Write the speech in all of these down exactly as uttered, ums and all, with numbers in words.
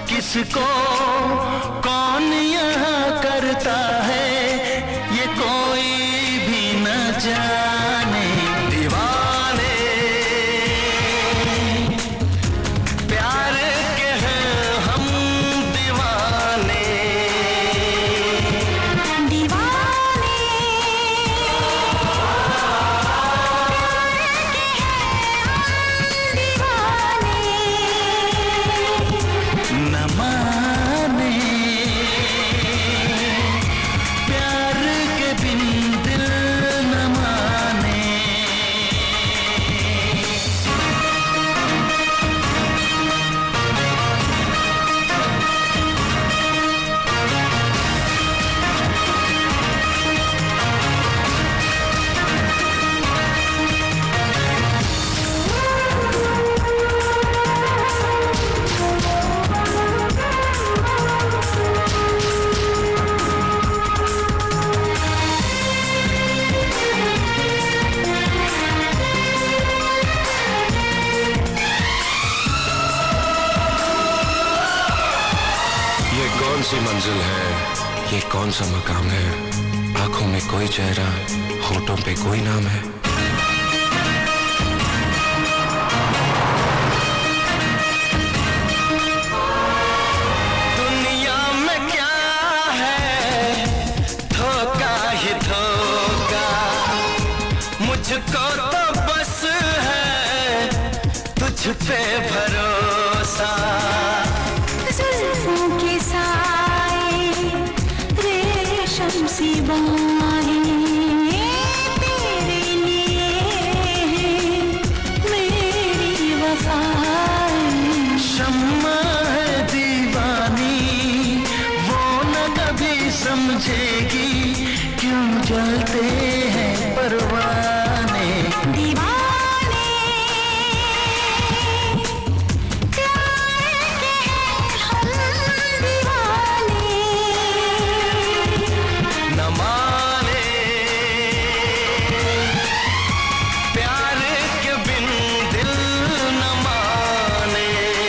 किसको कौन यहाँ करता है ये कोई भी न जाने। दीवाने प्यार के हैं हम दीवाने। दीवाने प्यार के हैं हम दीवाने। न माने प्यार के बिन दिल न माने। ये कौन सी मंजिल है, ये कौन सा मकाम है। आंखों में कोई चेहरा, होठों पे कोई नाम है। दुनिया में क्या है धोखा ही धोखा। मुझको तो बस है तुझ पे भरोसा। जुल्फों के साए रेशम सी बाहें तेरे लिए मेरी वफाएं। शम्मा है दीवानी वो न कभी समझेगी क्यों जलते हैं परवाने। दीवाने प्यार के हैं हम दीवाने। न माने प्यार के बिन दिल न माने।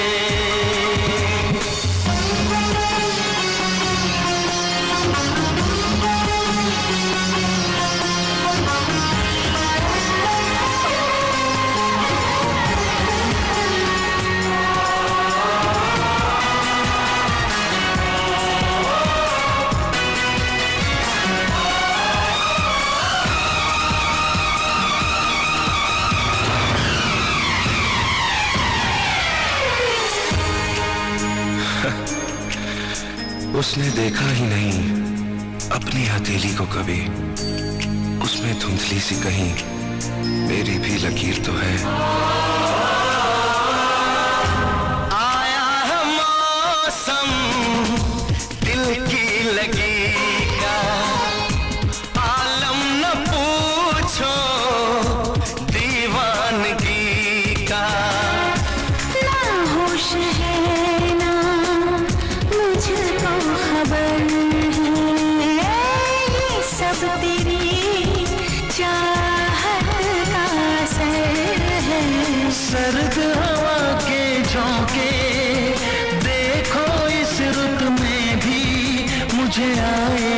उसने देखा ही नहीं अपनी हथेली को कभी। उसमें धुंधली सी कहीं मेरी भी लकीर तो है। आया है मौसम दिल की लगी का। आलम न पूछो दीवानगी का। ना होश है ना मुझको खबर है ये सब तेरी चाहत का असर है। सर्द हवा के झोंके देखो इस रुत में भी मुझे आए